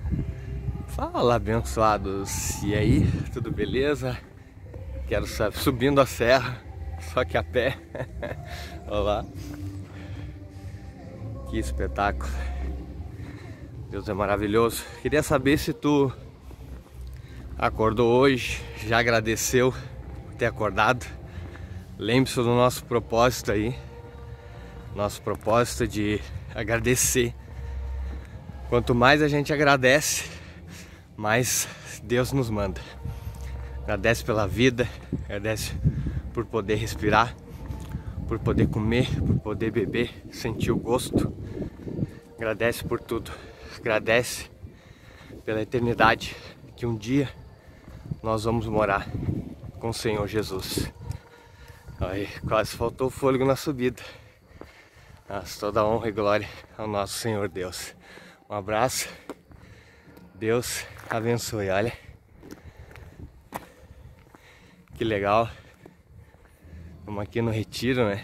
Fala, abençoados! E aí, tudo beleza? Quero subindo a serra, só que a pé. Olha lá. Que espetáculo! Deus é maravilhoso. Queria saber se tu acordou hoje, já agradeceu por ter acordado. Lembre-se do nosso propósito aí. Nosso propósito de agradecer. Quanto mais a gente agradece, mais Deus nos manda. Agradece pela vida, agradece por poder respirar, por poder comer, por poder beber, sentir o gosto. Agradece por tudo. Agradece pela eternidade, que um dia nós vamos morar com o Senhor Jesus. Aí, quase faltou fôlego na subida. Mas toda honra e glória ao nosso Senhor Deus. Um abraço. Deus abençoe. Olha que legal. Estamos aqui no retiro, né?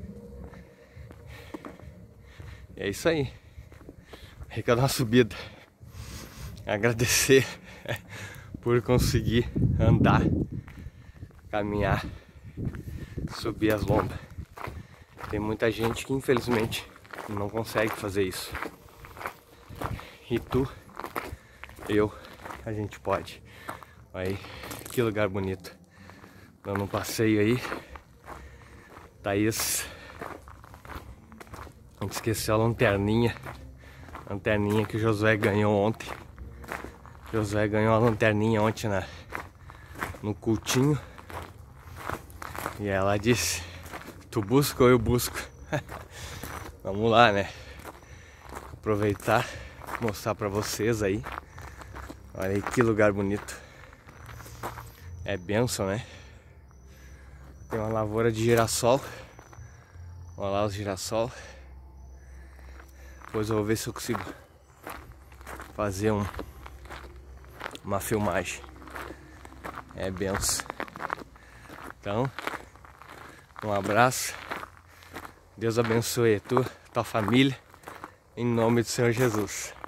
E é isso aí. Fica na subida. Agradecer por conseguir andar, caminhar, subir as lombas. Tem muita gente que infelizmente não consegue fazer isso. E tu, eu, a gente pode. Aí, que lugar bonito. Dando um passeio aí. Thaís, a gente esqueceu a lanterninha. Lanterninha que o Josué ganhou ontem. Josué ganhou a lanterninha ontem no cultinho. E ela disse: tu busca ou eu busco? Vamos lá, né? Aproveitar, mostrar pra vocês aí. Olha aí que lugar bonito. É bênção, né? Tem uma lavoura de girassol. Olha lá os girassol. Depois eu vou ver se eu consigo fazer uma filmagem. É benção. Então, um abraço. Deus abençoe tua família. Em nome do Senhor Jesus.